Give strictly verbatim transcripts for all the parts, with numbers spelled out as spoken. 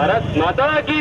भारत माता की।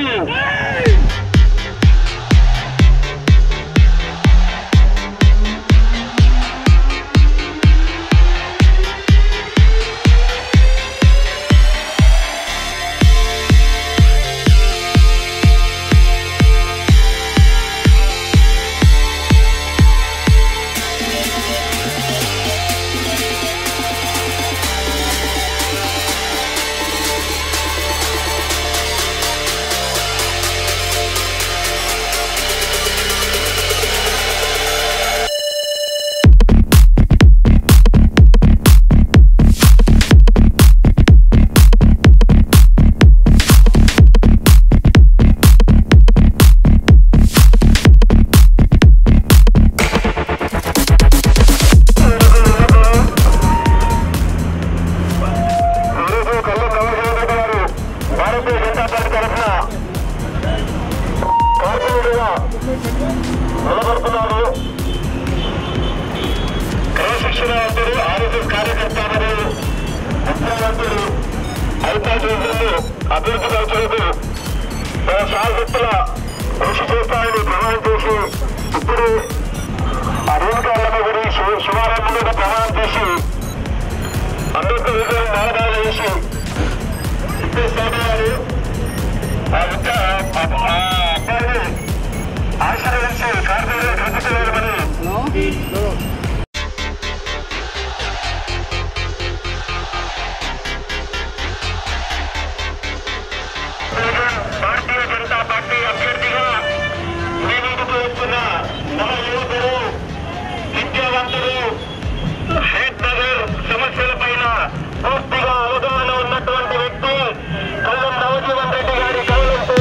అభివృద్ధి పరిచయకు శాశ్వత కృషి చేస్తామని ప్రమాణం చేసి ఇప్పుడు అధికారుల గురి శుభారంభంలో ప్రమాణం చేసి అంబేద్కర్ విగ్రహం మాలదాలు చేసి ఇప్పుడు స్వామి ఆ అబ్బాయిని ఆశీర్వదించి కార్మికులు కృతి చేయమని భారతీయ జనతా పార్టీ అభ్యర్థిగా మీ ముందుకు వస్తున్న నవ యువకులు విద్యావంతులు హయత్నగర్ సమస్యల పైన పూర్తిగా అవగాహన ఉన్నటువంటి వ్యక్తి కల్లం నవజీవన్ రెడ్డి గారి కళలంతో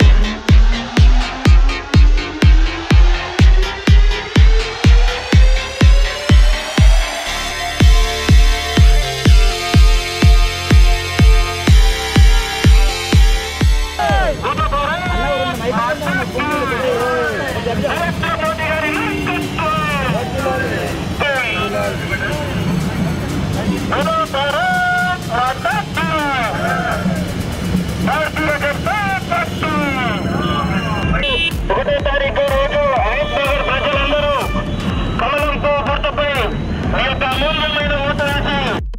ఒకటో తారీఖు రోజు హయత్నగర్ ప్రజలందరూ కమలంతో గుర్తుపై మీ యొక్క అమూల్యమైన ఓటు వేసి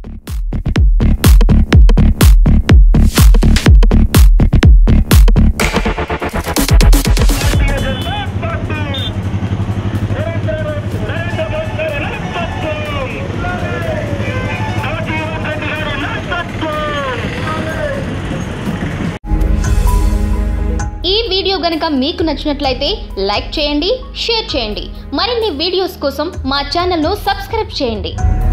ఈ వీడియో గనుక మీకు నచ్చినట్లయితే లైక్ చేయండి, షేర్ చేయండి. మరిన్ని వీడియోస్ కోసం మా ఛానల్ను సబ్స్క్రైబ్ చేయండి.